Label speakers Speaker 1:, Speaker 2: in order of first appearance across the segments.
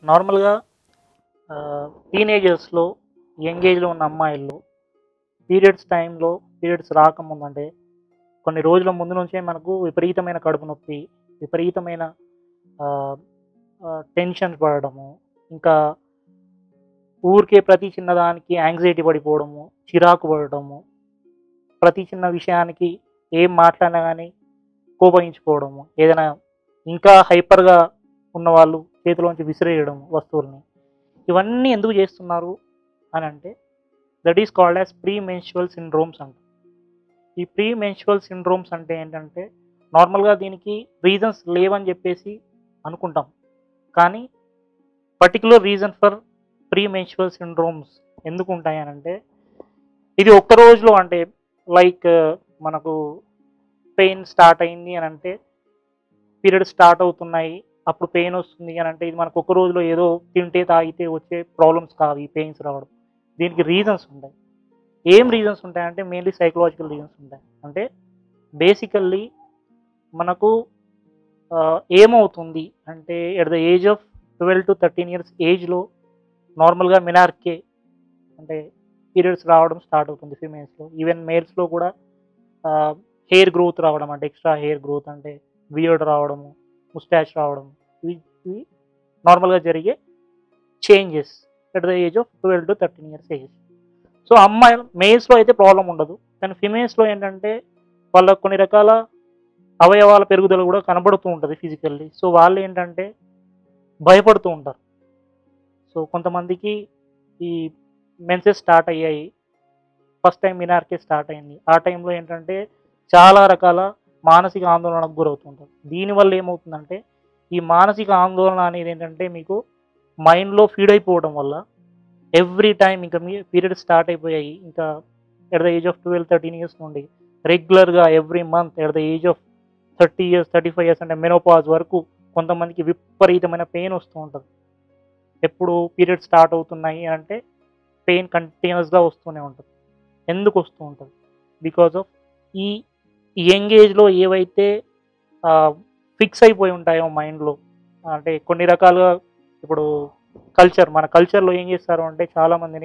Speaker 1: నార్మల్‌గా టీనేజర్స్‌లో, యంగ్ ఏజ్‌లో ఉన్న అమ్మాయిల్లో పీరియడ్స్ రాకముందు అంటే కొన్ని రోజుల ముందు నుంచే మనకు విపరీతమైన కడుపు నొప్పి, విపరీతమైన ఆహ్, టెన్షన్ పడడము, ఇంకా ఊరికే ప్రతి చిన్నదానికి యాంగ్జైటీ పడిపోవడము, చిరాకు పడడము, ప్రతి చిన్న విషయానికి ఏం మాట్లాడినా గానీ కోపగించుకోవడము, ఏదైనా ఇంకా హైపర్‌గా ఉన్నవాళ్ళు చేతిలోంచి విసిరేయడం వస్తువుల్ని. ఇవన్నీ ఎందుకు చేస్తున్నారు అనంటే that is called as pre menstrual syndromes అంటారు. ఈ ప్రీ మెన్స్ట్రువల్ సిండ్రోమ్స్ అంటే ఏంటంటే నార్మల్‌గా దీనికి రీజన్స్ లేవని చెప్పేసి అనుకుంటాం. కానీ particular reason for pre menstrual syndromes ఎందుకుంటాయి అనంటే ఇది ఒక్క రోజులో అంటే లైక్ మనకు పెయిన్ స్టార్ట్ అయింది అనంటే పీరియడ్స్ స్టార్ట్ అవుతున్నాయి. అప్పుడు పెయిన్ వస్తుంది అనంటే ఇది మనకు ఒక్క రోజులో ఏదో తింటే, తాగితే వచ్చే ప్రాబ్లమ్స్ కావు ఈ పెయిన్స్ రావడం. దీనికి రీజన్స్ ఉంటాయి. ఏం రీజన్స్ ఉంటాయంటే మెయిన్‌లీ సైకలాజికల్ రీజన్స్ ఉంటాయి. అంటే బేసికల్లీ మనకు ఏమవుతుంది అంటే at the age of 12-13 years ఏజ్‌లో నార్మల్‌గా మెనార్కే అంటే పీరియడ్స్ రావడం స్టార్ట్ అవుతుంది ఫీమేల్స్‌లో. ఈవెన్ మేల్స్‌లో కూడా ఆహ్, హెయిర్ గ్రోత్ రావడం అంటే ఎక్స్‌ట్రా హెయిర్ గ్రోత్ అంటే బియర్డ్ రావడము, ముస్టాచ్ రావడం. ఇవి ఇవి నార్మల్‌గా జరిగే changes at the age of 12-13 years age. So, అమ్మాయిలు మేల్స్‌లో అయితే ప్రాబ్లమ్ ఉండదు. కానీ ఫిమేల్స్‌లో ఏంటంటే వాళ్ళకి కొన్ని రకాల అవయవాల పెరుగుదల కూడా కనబడుతూ ఉంటది ఫిజికల్లీ. సో, వాళ్ళేంటంటే భయపడుతూ ఉంటారు. సో, కొంతమందికి ఈ మెన్సెస్ స్టార్ట్ అయ్యాయి. ఫస్ట్ టైమ్ మినార్కే స్టార్ట్ అయింది. ఆ టైంలో ఏంటంటే చాలా రకాల మానసిక ఆందోళనకు గురవుతుంటారు. దీనివల్ల ఏమవుతుందంటే ఈ మానసిక ఆందోళన అనేది ఏంటంటే మీకు మైండ్‌లో ఫీడ్ అయిపోవడం వల్ల ఎవ్రీ టైమ్ ఇంకా మీ పీరియడ్స్ స్టార్ట్ అయిపోయాయి. ఇంకా at the age of 12, 13 years నుండి రెగ్యులర్‌గా every month at the age of 30 years, 35 years అంటే మెనోపాజ్ వరకు కొంతమందికి విపరీతమైన పెయిన్ వస్తూ ఉంటది. ఎప్పుడు పీరియడ్స్ స్టార్ట్ అవుతున్నాయి అంటే పెయిన్ కంటిన్యూయస్‌గా వస్తూనే ఉంటది. ఎందుకు వస్తూ ఉంటది? బికాజ్ ఆఫ్ ఈ యంగ్ ఏజ్‌లో ఏవైతే ఆహ్, ఫిక్స్ అయిపోయి ఉంటాయో మైండ్‌లో అంటే కొన్ని రకాలుగా ఇప్పుడు మన కల్చర్‌లో ఏం చేస్తారు అంటే చాలామందిని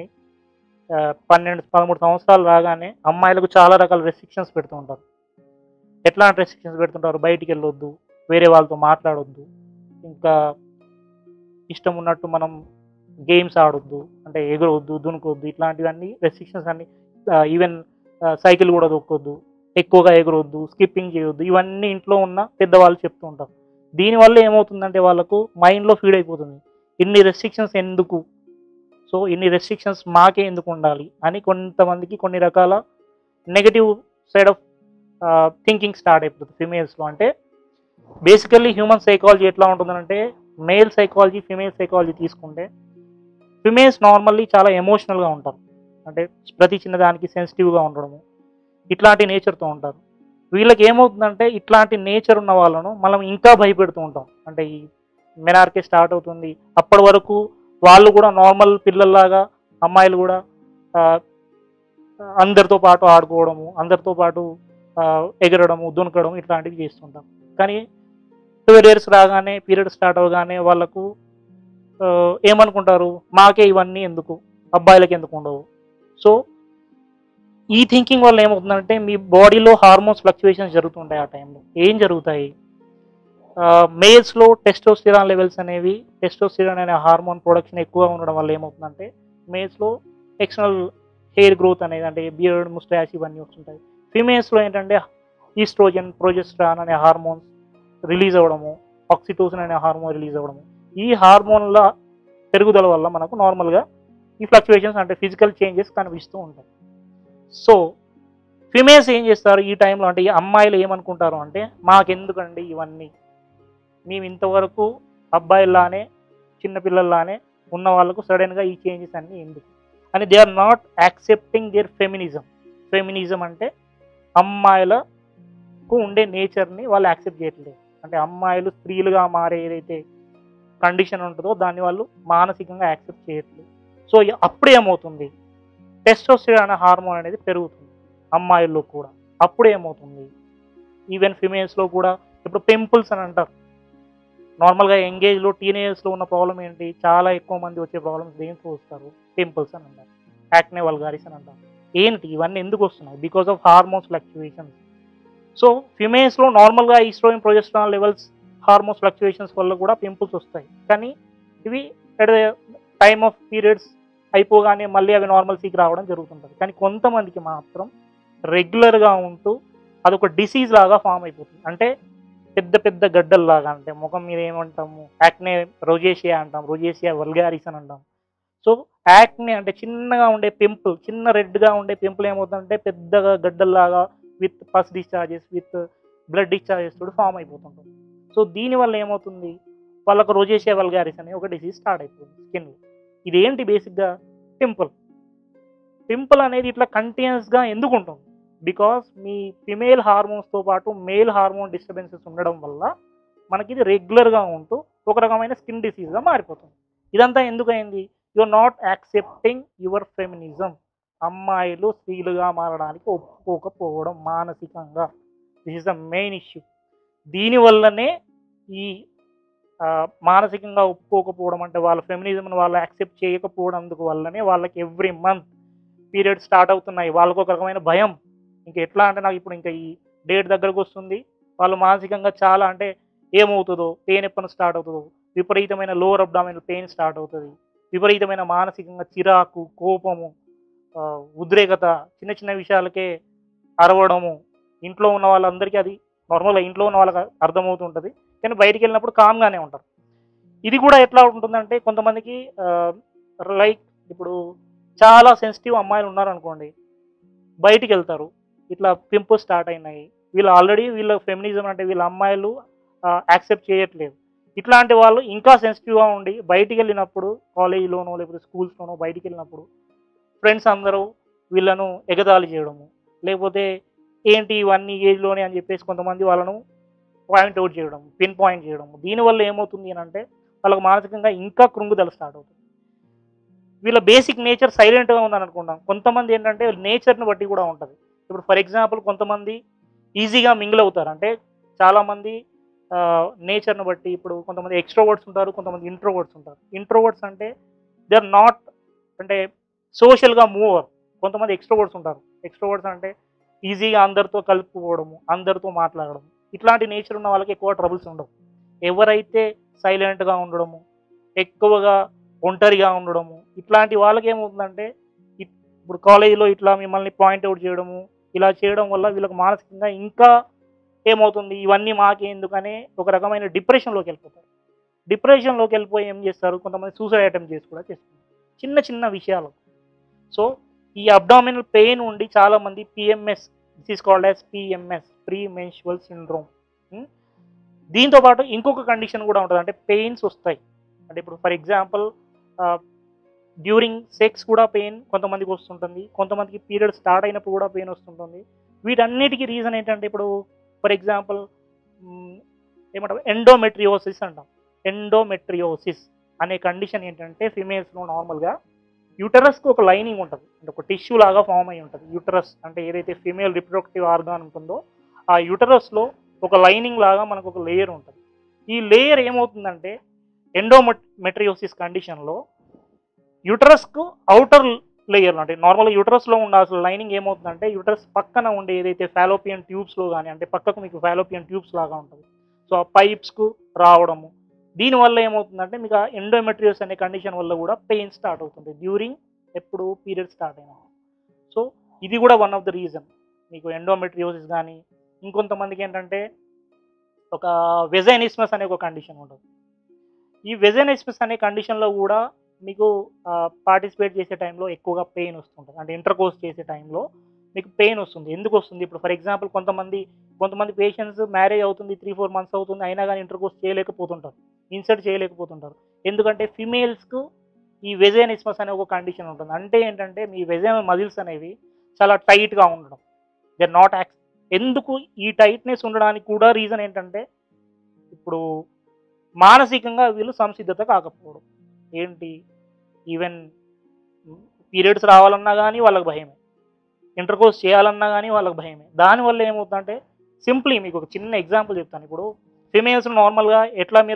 Speaker 1: 12, 13 సంవత్సరాలు రాగానే అమ్మాయిలకు చాలా రకాల రెస్ట్రిక్షన్స్ పెడుతూ ఉంటారు. ఎట్లాంటి రెస్ట్రిక్షన్స్ పెడుతుంటారు? బయటికెళ్ళొద్దు, వేరే వాళ్ళతో మాట్లాడొద్దు, ఇంకా ఇష్టం ఉన్నట్టు మనం గేమ్స్ ఆడొద్దు, అంటే ఎగరొద్దు, దునకొద్దు ఇట్లాంటివన్నీ రెస్ట్రిక్షన్స్ అన్నీ ఈవెన్ సైకిల్ కూడా తొక్కొద్దు, ఎక్కువగా ఎగరొద్దు, స్కిప్పింగ్ చేయొద్దు. ఇవన్నీ ఇంట్లో ఉన్న పెద్దవాళ్ళు చెప్తూ ఉంటారు. దీనివల్ల ఏమవుతుందంటే వాళ్ళకు మైండ్‌లో ఫీడ్ అయిపోతుంది. ఇన్ని రెస్ట్రిక్షన్స్ ఎందుకు? సో, ఇన్ని రెస్ట్రిక్షన్స్ మాకే ఎందుకుండాలి? అని కొంతమందికి కొన్ని రకాల negative side of thinking start అయిపోతది ఫిమేల్స్‌లో. అంటే బేసికల్లీ హ్యూమన్ సైకాలజీ ఎట్లా ఉంటుందనంటే మేల్ సైకాలజీ, ఫిమేల్ సైకాలజీ తీసుకుంటే ఫిమేల్స్ నార్మల్లీ చాలా ఎమోషనల్‌గా ఉంటారు. అంటే ప్రతి చిన్నదానికి సెన్సిటివ్‌గా ఉండడము, ఇట్లాంటి నేచర్‌తో ఉంటారు. వీళ్ళకి ఏమవుతుందంటే ఇట్లాంటి నేచర్ ఉన్న వాళ్ళను మనం ఇంకా భయపెడుతూ ఉంటాం. అంటే ఈ మెనార్కే స్టార్ట్ అవుతుంది. అప్పటి వరకు వాళ్ళు కూడా నార్మల్ పిల్లల్లాగా అమ్మాయిలు కూడా ఆహ్, అందరితో పాటు ఆడుకోవడము, అందరితో పాటు ఎగరడము, దునకడం ఇట్లాంటివి చేస్తుంటాం. కానీ 12 ఇయర్స్ రాగానే పీరియడ్ స్టార్ట్ అవ్వగానే వాళ్ళకు ఏమనుకుంటారు? మాకే ఇవన్నీ ఎందుకు? అబ్బాయిలకెందుకు ఉండవు? సో, ఈ థింకింగ్ వల్ల ఏమవుతుందంటే మీ బాడీలో హార్మోన్స్ ఫ్లక్చుయేషన్స్ జరుగుతుంటాయి ఆ టైంలో. ఏం జరుగుతాయి? మేల్స్‌లో టెస్టోస్టెరాన్ లెవెల్స్ అనేవి టెస్టోస్టెరాన్ అనే హార్మోన్ ప్రొడక్షన్ ఎక్కువగా ఉండడం వల్ల ఏమవుతుందంటే మేల్స్‌లో ఎక్స్టర్నల్ హెయిర్ గ్రోత్ అనేది అంటే బియర్డ్, ముస్టాచ్ ఇవన్నీ వస్తుంటాయి. ఫీమేల్స్‌లో ఏంటంటే ఈస్ట్రోజన్, ప్రొజెస్టరాన్ అనే హార్మోన్స్ రిలీజ్ అవ్వడము, ఆక్సిటోసిన్ అనే హార్మోన్ రిలీజ్ అవ్వడము. ఈ హార్మోన్‌ల పెరుగుదల వల్ల మనకు నార్మల్‌గా ఈ ఫ్లక్చుయేషన్స్ అంటే ఫిజికల్ చేంజెస్ కనిపిస్తూ ఉంటాయి. సో, ఫీమేల్స్ ఏం చేస్తారు ఈ టైంలో అంటే ఈ అమ్మాయిలు ఏమనుకుంటారు అంటే మాకెందుకండి ఇవన్నీ? మేము ఇంతవరకు అబ్బాయిల్లానే, చిన్న పిల్లల్లానే ఉన్న వాళ్ళకు సడెన్‌గా ఈ చేంజెస్ అన్నీ ఎందుకు? అని they are not accepting their feminism. Feminism అంటే అమ్మాయిలకు ఉండే నేచర్‌ని వాళ్ళు యాక్సెప్ట్ చేయట్లేదు. అంటే అమ్మాయిలు స్త్రీలుగా మారే ఏదైతే కండిషన్ ఉంటదో దాన్ని వాళ్ళు మానసికంగా యాక్సెప్ట్ చేయట్లేదు. సో, అప్పుడేమవుతుంది? టెస్టోస్టెరాన్ అనే హార్మోన్ అనేది పెరుగుతుంది అమ్మాయిల్లో కూడా. అప్పుడేమవుతుంది? ఈవెన్ ఫిమేల్స్‌లో కూడా ఇప్పుడు పింపుల్స్ అని అంటారు. నార్మల్గా ఎంగేజ్లో టీనేజర్స్లో ఉన్న ప్రాబ్లం ఏంటి, చాలా ఎక్కువ మంది వచ్చే ప్రాబ్లమ్స్ దేంట్లో వస్తారు, పింపుల్స్ అని అంటారు, యాక్నే వల్గారిస్ అని అంటారు. ఏంటి ఇవన్నీ ఎందుకు వస్తున్నాయి? Because of hormones fluctuations. So ఫిమేల్స్లో నార్మల్గా estrogen progesterone levels hormones fluctuations వల్ల కూడా పింపుల్స్ వస్తాయి. కానీ ఇవి at the time of periods అయిపోగానే మళ్ళీ అవి నార్మల్సీకి రావడం జరుగుతుంటుంది. కానీ కొంతమందికి మాత్రం రెగ్యులర్గా ఉంటూ అదొక డిసీజ్ లాగా ఫామ్ అయిపోతుంది. అంటే పెద్ద పెద్ద గడ్డల్లాగా, అంటే ముఖం మీద ఏమంటాము, యాక్నే రోజేషియా అంటాం, రోజేషియా వల్గారిస్ అని అంటాం. సో యాక్నే అంటే చిన్నగా ఉండే పింపుల్, చిన్న రెడ్గా ఉండే పింపుల్ ఏమవుతుందంటే పెద్దగా గడ్డల్లాగా with pus discharges, with blood discharges తోటి ఫామ్ అయిపోతుంటుంది. సో దీనివల్ల ఏమవుతుంది, వాళ్ళకు రోజేషియా వల్గారిస్ అనే ఒక డిసీజ్ స్టార్ట్ అయిపోతుంది స్కిన్లో. ఇదేంటి బేసిక్గా పింపుల్. పింపుల్ అనేది ఇట్లా కంటిన్యూస్గా ఎందుకు ఉంటుంది? బికాస్ మీ ఫిమేల్ హార్మోన్స్తో పాటు మేల్ హార్మోన్ డిస్టర్బెన్సెస్ ఉండడం వల్ల మనకి ఇది రెగ్యులర్గా ఉంటూ ఒక రకమైన స్కిన్ డిసీజ్గా మారిపోతుంది. ఇదంతా ఎందుకైంది? You are not accepting your feminism. అమ్మాయిలు స్త్రీలుగా మారడానికి ఒప్పుకోకపోవడం మానసికంగా. This is the main issue. దీనివల్లనే ఈ మానసికంగా ఒప్పుకోకపోవడం, అంటే వాళ్ళ ఫెమినిజంను వాళ్ళు యాక్సెప్ట్ చేయకపోవడందుకు వల్లనే వాళ్ళకి ఎవ్రీ మంత్ పీరియడ్ స్టార్ట్ అవుతున్నాయి. వాళ్ళకు ఒక రకమైన భయం. ఇంకా ఎట్లా అంటే నాకు ఇప్పుడు ఇంకా ఈ డేట్ దగ్గరకు వస్తుంది, వాళ్ళు మానసికంగా చాలా అంటే ఏమవుతుందో, పెయిన్ ఎప్పుడు స్టార్ట్ అవుతుందో, విపరీతమైన లోవర్ అబ్డామినల్ పెయిన్ స్టార్ట్ అవుతుంది, విపరీతమైన మానసికంగా చిరాకు, కోపము, ఉద్రేకత, చిన్న చిన్న విషయాలకే అరవడము. ఇంట్లో ఉన్న వాళ్ళందరికీ అది నార్మల్గా ఇంట్లో ఉన్న వాళ్ళకి అర్థమవుతుంటుంది, కానీ బయటికి వెళ్ళినప్పుడు కామ్గానే ఉంటారు. ఇది కూడా ఎట్లా ఉంటుందంటే కొంతమందికి లైక్ ఇప్పుడు చాలా సెన్సిటివ్ అమ్మాయిలు ఉన్నారనుకోండి, బయటికి వెళ్తారు, ఇట్లా పింపుల్స్ స్టార్ట్ అయినాయి, వీళ్ళు ఆల్రెడీ వీళ్ళ ఫెమినిజం అంటే వీళ్ళ అమ్మాయిలు యాక్సెప్ట్ చేయట్లేదు. ఇట్లాంటి వాళ్ళు ఇంకా సెన్సిటివ్గా ఉండి బయటికి వెళ్ళినప్పుడు, కాలేజీలోనో లేకపోతే స్కూల్స్లోనో బయటికి వెళ్ళినప్పుడు ఫ్రెండ్స్ అందరూ వీళ్ళను ఎగతాళి చేయడము, లేకపోతే ఏంటి ఇవన్నీ ఏజ్లోనే అని చెప్పేసి కొంతమంది వాళ్ళను పాయింట్అవుట్ చేయడం, పిన్ పాయింట్ చేయడం. దీనివల్ల ఏమవుతుంది అని అంటే వాళ్ళకి మానసికంగా ఇంకా కృంగుదల స్టార్ట్ అవుతుంది. వీళ్ళ బేసిక్ నేచర్ సైలెంట్గా ఉందని అనుకుంటాం. కొంతమంది ఏంటంటే నేచర్ని బట్టి కూడా ఉంటుంది. ఇప్పుడు ఫర్ ఎగ్జాంపుల్ కొంతమంది ఈజీగా మింగిల్ అవుతారు. అంటే చాలామంది నేచర్ని బట్టి, ఇప్పుడు కొంతమంది ఎక్స్ట్రోవర్ట్స్ ఉంటారు, కొంతమంది ఇంట్రోవర్ట్స్ ఉంటారు. ఇంట్రోవర్ట్స్ అంటే దే ఆర్ నాట్ అంటే సోషల్గా మూవర్. కొంతమంది ఎక్స్ట్రోవర్ట్స్ ఉంటారు. ఎక్స్ట్రోవర్ట్స్ అంటే ఈజీగా అందరితో కలుపుకోవడము, అందరితో మాట్లాడడం, ఇట్లాంటి నేచర్ ఉన్న వాళ్ళకి ఎక్కువ ట్రబుల్స్ ఉండవు. ఎవరైతే సైలెంట్గా ఉండడము, ఎక్కువగా ఒంటరిగా ఉండడము, ఇట్లాంటి వాళ్ళకి ఏమవుతుందంటే ఇప్పుడు కాలేజీలో ఇట్లా మిమ్మల్ని పాయింట్అవుట్ చేయడము, ఇలా చేయడం వల్ల వీళ్ళకి మానసికంగా ఇంకా ఏమవుతుంది, ఇవన్నీ మాకెందుకనే ఒక రకమైన డిప్రెషన్లోకి వెళ్ళిపోతారు. డిప్రెషన్లోకి వెళ్ళిపోయి ఏం చేస్తారు, కొంతమంది సూసైడ్ అటెంప్ట్ చేసి కూడా చేస్తారు చిన్న చిన్న విషయాలు. సో ఈ అబ్డామినల్ పెయిన్ ఉండి చాలామంది PMS, this is called as PMS, pre menstrual syndrome. దీంతో పాటు ఇంకొక కండిషన్ కూడా ఉంటుంది, అంటే పెయిన్స్ వస్తాయి. అంటే ఇప్పుడు ఫర్ ఎగ్జాంపుల్ డ్యూరింగ్ సెక్స్ కూడా పెయిన్ కొంతమందికి వస్తుంటుంది, కొంతమందికి పీరియడ్ స్టార్ట్ అయినప్పుడు కూడా పెయిన్ వస్తుంటుంది. వీటన్నిటికీ రీజన్ ఏంటంటే ఇప్పుడు ఫర్ ఎగ్జాంపుల్ ఏమంటారు, ఎండోమెట్రియోసిస్ అంటాం. ఎండోమెట్రియోసిస్ అనే కండిషన్ ఏంటంటే ఫిమేల్స్లో నార్మల్గా యూటరస్కి ఒక లైనింగ్ ఉంటుంది, అంటే ఒక టిష్యూ లాగా ఫామ్ అయి ఉంటుంది. యూటరస్ అంటే ఏదైతే ఫిమేల్ రిప్రొడక్టివ్ ఆర్గాన్ ఉంటుందో ఆ యూటరస్లో ఒక లైనింగ్ లాగా మనకు ఒక లేయర్ ఉంటుంది. ఈ లేయర్ ఏమవుతుందంటే ఎండోమెట్రియోసిస్ కండిషన్లో యూటరస్కు అవుటర్ లేయర్, అంటే నార్మల్గా యూటరస్లో ఉండాల్సిన లైనింగ్ ఏమవుతుందంటే యూటరస్ పక్కన ఉండే ఏదైతే ఫాలోపియన్ ట్యూబ్స్లో కానీ, అంటే పక్కకు మీకు ఫాలోపియన్ ట్యూబ్స్ లాగా ఉంటుంది, సో ఆ పైప్స్కు రావడము. దీనివల్ల ఏమవుతుందంటే మీకు ఆ ఎండోమెట్రియోస్ అనే కండిషన్ వల్ల కూడా పెయిన్ స్టార్ట్ అవుతుంది డ్యూరింగ్ ఎప్పుడు పీరియడ్ స్టార్ట్ అయినా. సో ఇది కూడా వన్ ఆఫ్ ద రీజన్ మీకు ఎండోమెట్రియోసిస్. కానీ ఇంకొంతమందికి ఏంటంటే ఒక వెజైనిస్మస్ అనే ఒక కండిషన్ ఉంటుంది. ఈ వెజైనిస్మస్ అనే కండిషన్లో కూడా మీకు పార్టిసిపేట్ చేసే టైంలో ఎక్కువగా పెయిన్ వస్తుంటుంది, అంటే ఇంటర్కోర్స్ చేసే టైంలో మీకు పెయిన్ వస్తుంది. ఎందుకు వస్తుంది, ఇప్పుడు ఫర్ ఎగ్జాంపుల్ కొంతమంది పేషెంట్స్ మ్యారేజ్ అవుతుంది 3-4 months అవుతుంది, అయినా కానీ ఇంటర్కోర్స్ చేయలేకపోతుంటారు, ఇన్సర్ట్ చేయలేకపోతుంటారు. ఎందుకంటే ఫిమేల్స్కు ఈ వెజైనిస్మస్ అనే ఒక కండిషన్ ఉంటుంది. అంటే ఏంటంటే మీ వెజైనల్ మజిల్స్ అనేవి చాలా టైట్గా ఉండడం, దే ఆర్ నాట్ ఎందుకు ఈ టైట్నెస్ ఉండడానికి కూడా రీజన్ ఏంటంటే ఇప్పుడు మానసికంగా వీళ్ళు సంసిద్ధత కాకపోవడం. ఏంటి, ఈవెన్ పీరియడ్స్ రావాలన్నా కానీ వాళ్ళకి భయమే, ఇంటర్కోర్స్ చేయాలన్నా కానీ వాళ్ళకి భయమే. దానివల్ల ఏమవుతుందంటే సింప్లీ మీకు ఒక చిన్న ఎగ్జాంపుల్ చెప్తాను. ఇప్పుడు ఫిమేల్స్ నార్మల్గా ఎట్లా మీరు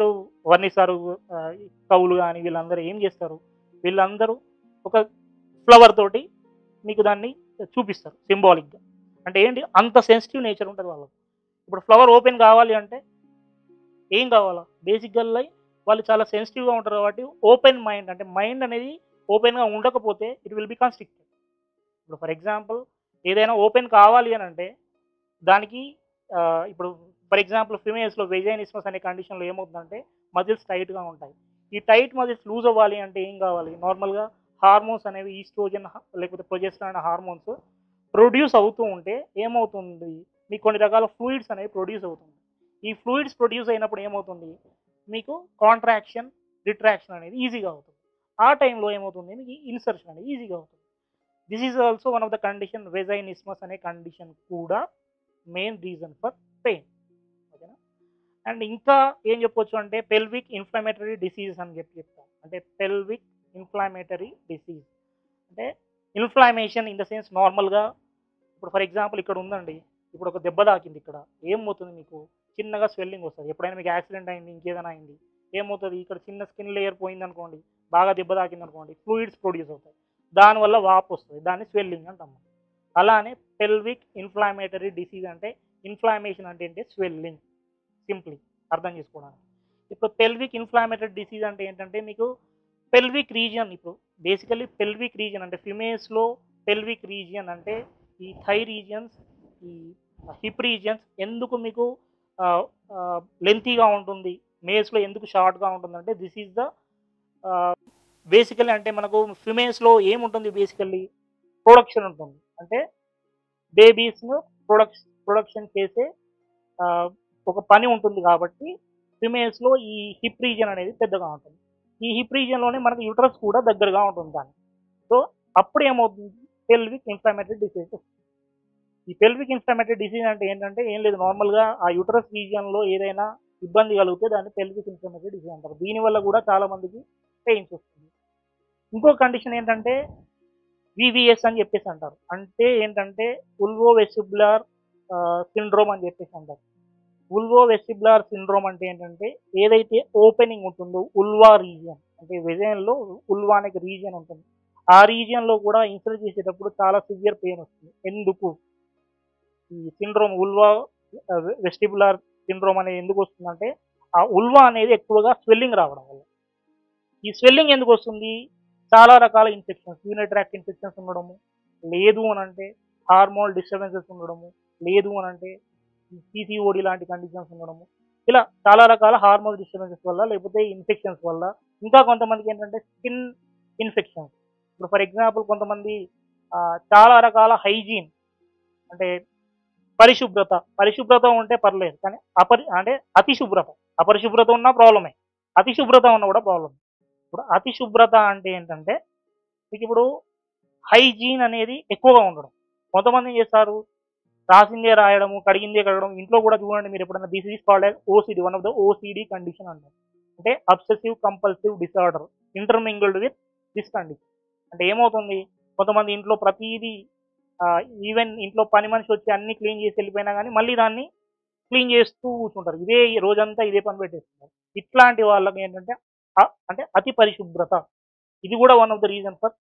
Speaker 1: వర్ణిస్తారు. కవులు కానీ వీళ్ళందరూ ఏం చేస్తారు, వీళ్ళందరూ ఒక ఫ్లవర్ తోటి మీకు దాన్ని చూపిస్తారు సింబాలిక్గా. అంటే ఏంటి, అంత సెన్సిటివ్ నేచర్ ఉంటుంది వాళ్ళకు. ఇప్పుడు ఫ్లవర్ ఓపెన్ కావాలి అంటే ఏం కావాలా, బేసిక్గా వాళ్ళు చాలా సెన్సిటివ్గా ఉంటారు కాబట్టి ఓపెన్ మైండ్, అంటే మైండ్ అనేది ఓపెన్గా ఉండకపోతే ఇట్ విల్ బి కన్స్ట్రిక్టెడ్. ఇప్పుడు ఫర్ ఎగ్జాంపుల్ ఏదైనా ఓపెన్ కావాలి అని అంటే దానికి ఇప్పుడు ఫర్ ఎగ్జాంపుల్ ఫిమేల్స్‌లో వెజైనిస్మస్ అనే కండిషన్‌లో ఏమవుతుందంటే మజిల్స్ టైట్‌గా ఉంటాయి. ఈ టైట్ మజిల్స్ లూజ్ అవ్వాలి అంటే ఏం కావాలి, నార్మల్‌గా హార్మోన్స్ అనేవి ఈస్ట్రోజన్ లేకపోతే ప్రొజెస్టరాన్ అనే హార్మోన్స్ ప్రొడ్యూస్ అవుతూ ఉంటే ఏమవుతుంది, మీకు కొన్ని రకాల ఫ్లూయిడ్స్ అనేవి ప్రొడ్యూస్ అవుతుంది. ఈ ఫ్లూయిడ్స్ ప్రొడ్యూస్ అయినప్పుడు ఏమవుతుంది, మీకు కాంట్రాక్షన్, రిట్రాక్షన్ అనేది ఈజీగా అవుతుంది. ఆ టైంలో ఏమవుతుంది, మీకు ఇన్సర్షన్ అనేది ఈజీగా అవుతుంది. This is also one of the condition, vaginismus అనే కండిషన్ కూడా మెయిన్ రీజన్ ఫర్ పెయిన్. ఓకేనా. అండ్ ఇంకా ఏం చెప్పొచ్చు అంటే పెల్విక్ ఇన్ఫ్లమేటరీ డిసీజ్ అని చెప్తాం. అంటే పెల్విక్ ఇన్ఫ్లమేటరీ డిసీజ్ అంటే ఇన్ఫ్లమేషన్ ఇన్ ద సెన్స్ నార్మల్గా ఇప్పుడు ఫర్ ఎగ్జాంపుల్ ఇక్కడ ఉందండి, ఇప్పుడు ఒక దెబ్బ తాకింది ఇక్కడ, ఏమవుతుంది మీకు చిన్నగా స్వెల్లింగ్ వస్తుంది. ఎప్పుడైనా మీకు యాక్సిడెంట్ అయింది, ఇంకేదైనా అయింది, ఏమవుతుంది ఇక్కడ చిన్న స్కిన్ లేయర్ పోయింది అనుకోండి, బాగా దెబ్బ తాకింది అనుకోండి, ఫ్లూయిడ్స్ ప్రొడ్యూస్ అవుతాయి, దానివల్ల వాపు వస్తుంది, దాన్ని స్వెల్లింగ్ అంటాం. అలానే పెల్విక్ ఇన్ఫ్లమేటరీ డిసీజ్ అంటే ఇన్ఫ్లమేషన్ అంటే ఏంటి, స్వెల్లింగ్, సింప్లీ అర్థం చేసుకోవడానికి. ఇప్పుడు పెల్విక్ ఇన్ఫ్లమేటరీ డిసీజ్ అంటే ఏంటంటే మీకు పెల్విక్ రీజియన్, ఇప్పుడు బేసికల్లీ పెల్విక్ రీజియన్ అంటే ఫిమేల్స్లో పెల్విక్ రీజియన్ అంటే ఈ థై రీజియన్స్, ఈ హిప్ రీజియన్స్ ఎందుకు మీకు లెంతీగా ఉంటుంది, మేల్స్లో ఎందుకు షార్ట్గా ఉంటుందంటే దిస్ ఈజ్ ద బేసికల్లీ, అంటే మనకు ఫిమేల్స్లో ఏముంటుంది, బేసికల్లీ ప్రొడక్షన్ ఉంటుంది. అంటే బేబీస్ను ప్రొడక్షన్ చేసే ఆ, ఒక పని ఉంటుంది కాబట్టి ఫిమేల్స్లో ఈ హిప్ రీజియన్ అనేది పెద్దగా ఉంటుంది. ఈ హిప్ రీజియన్లోనే మనకు యూట్రస్ కూడా దగ్గరగా ఉంటుంది దాన్ని. సో అప్పుడు ఏమవుతుంది, పెల్విక్ ఇన్ఫ్లమేటరీ డిసీజ్. ఈ పెల్విక్ ఇన్ఫ్లమేటరీ డిసీజ్ అంటే ఏంటంటే ఏం లేదు, నార్మల్గా ఆ యూట్రస్ రీజియన్లో ఏదైనా ఇబ్బంది కలిగితే దాన్ని పెల్విక్ ఇన్ఫ్లమేటరీ డిసీజ్ అంటారు. దీనివల్ల కూడా చాలా మందికి పెయిన్స్ వస్తుంది. ఇంకో కండిషన్ ఏంటంటే వివిఎస్ అని చెప్పేసి అంటారు. అంటే ఏంటంటే ఉల్వో వెస్టిబులార్ సిండ్రోమ్ అని చెప్పేసి అంటారు. ఉల్వో వెస్టిబులార్ సిండ్రోమ్ అంటే ఏంటంటే ఏదైతే ఓపెనింగ్ ఉంటుందో ఉల్వా రీజియన్, అంటే వెజైన్లో ఉల్వా అనే రీజియన్ ఉంటుంది, ఆ రీజియన్లో కూడా ఇన్సర్ట్ చేసేటప్పుడు చాలా సివియర్ పెయిన్ వస్తుంది. ఎందుకు ఈ సిండ్రోమ్ ఉల్వా వెస్టిబులార్ సిండ్రోమ్ అనేది ఎందుకు వస్తుందంటే ఆ ఉల్వా అనేది ఎక్కువగా స్వెల్లింగ్ రావడం వల్ల. ఈ స్వెల్లింగ్ ఎందుకు వస్తుంది, చాలా రకాల ఇన్ఫెక్షన్స్, యూరినరీ ట్రాక్ట్ ఇన్ఫెక్షన్స్ ఉండడము, లేదు అని అంటే హార్మోనల్ డిస్టర్బెన్సెస్ ఉండడము, లేదు అని అంటే పీసీఓడి లాంటి కండిషన్స్ ఉండడము, ఇలా చాలా రకాల హార్మోనల్ డిస్టర్బెన్సెస్ వల్ల, లేకపోతే ఇన్ఫెక్షన్స్ వల్ల. ఇంకా కొంతమందికి ఏంటంటే స్కిన్ ఇన్ఫెక్షన్స్. ఇప్పుడు ఫర్ ఎగ్జాంపుల్ కొంతమంది చాలా రకాల హైజీన్, అంటే పరిశుభ్రత ఉంటే పర్లేదు, కానీ అంటే అతి శుభ్రత, అపరిశుభ్రత ఉన్నా ప్రాబ్లమే, అతి శుభ్రత ఉన్నా కూడా ప్రాబ్లమే. ఇప్పుడు అతి శుభ్రత అంటే ఏంటంటే మీకు ఇప్పుడు హైజీన్ అనేది ఎక్కువగా ఉండడం. కొంతమంది ఏం చేస్తారు, రాసిందే రాయడము, కడిగిందే కడగడం. ఇంట్లో కూడా చూడండి మీరు ఎప్పుడైనా, this is called as OCD, one of the OCD condition అంటారు. అంటే obsessive compulsive disorder intermingled with this condition. అంటే ఏమవుతుంది, కొంతమంది ఇంట్లో ప్రతిదీ ఈవెన్ ఇంట్లో పని మనిషి వచ్చి అన్ని క్లీన్ చేసి వెళ్ళిపోయినా కానీ మళ్ళీ దాన్ని క్లీన్ చేస్తూ కూర్చుంటారు, ఇదే రోజంతా ఇదే పని పెట్టేస్తున్నారు. ఇట్లాంటి వాళ్ళకి ఏంటంటే అంటే అతి పరిశుభ్రత, ఇది కూడా one of the reason for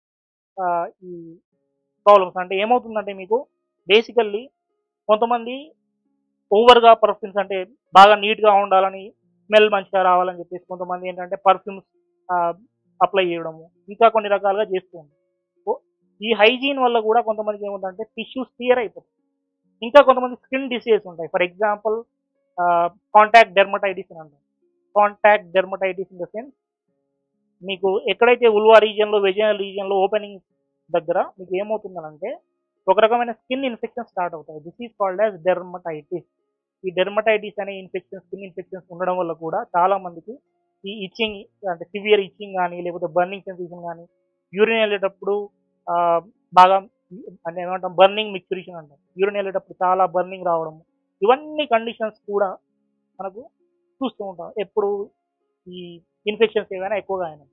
Speaker 1: ఈ ప్రాబ్లమ్స్. అంటే ఏమవుతుందంటే మీకు బేసికల్లీ కొంతమంది ఓవర్గా పర్ఫ్యూమ్స్, అంటే బాగా నీట్గా ఉండాలని, స్మెల్ మంచిగా రావాలని చెప్పేసి కొంతమంది ఏంటంటే పర్ఫ్యూమ్స్ అప్లై చేయడము, ఇంకా కొన్ని రకాలుగా చేస్తూ ఉంటారు. సో ఈ హైజీన్ వల్ల కూడా కొంతమందికి ఏముందంటే టిష్యూస్ క్లియర్ అయిపోతాయి. ఇంకా కొంతమంది స్కిన్ డిసీజెస్ ఉంటాయి. ఫర్ ఎగ్జాంపుల్ కాంటాక్ట్ డెర్మటైటిస్ అని అంటారు. Contact dermatitis in the sense మీకు ఎక్కడైతే ఉల్వా రీజియన్లో, వెజినల్ రీజియన్లో ఓపెనింగ్ దగ్గర మీకు ఏమవుతుందనంటే ఒక రకమైన స్కిన్ ఇన్ఫెక్షన్ స్టార్ట్ అవుతాయి. This is called as dermatitis. ఈ డెర్మటైటిస్ అనే ఇన్ఫెక్షన్, స్కిన్ ఇన్ఫెక్షన్స్ ఉండడం వల్ల కూడా చాలా మందికి ఈ ఇచ్చింగ్, అంటే సివియర్ ఇచ్చింగ్ కానీ, లేకపోతే బర్నింగ్ సెన్సేషన్ కానీ, యూరిన్ వెళ్ళేటప్పుడు బాగా, అంటే ఏమంటాం, బర్నింగ్ మిక్చురేషన్ అంటాం, యూరిన్ వెళ్ళేటప్పుడు చాలా బర్నింగ్ రావడం, ఇవన్నీ కండిషన్స్ కూడా మనకు చూస్తూ ఉంటాం ఎప్పుడు ఈ ఇన్ఫెక్షన్స్ ఏమైనా ఎక్కువగా అయినా.